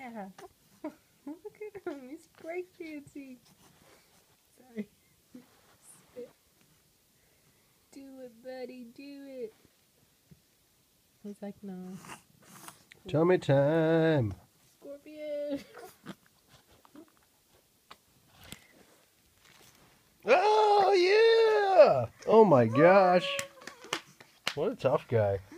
Yeah. Look at him. He's breakdancing. Sorry. Spit. Do it, buddy. Do it. He's like, no. Tummy time. Scorpion. Oh, yeah. Oh, my gosh. What a tough guy.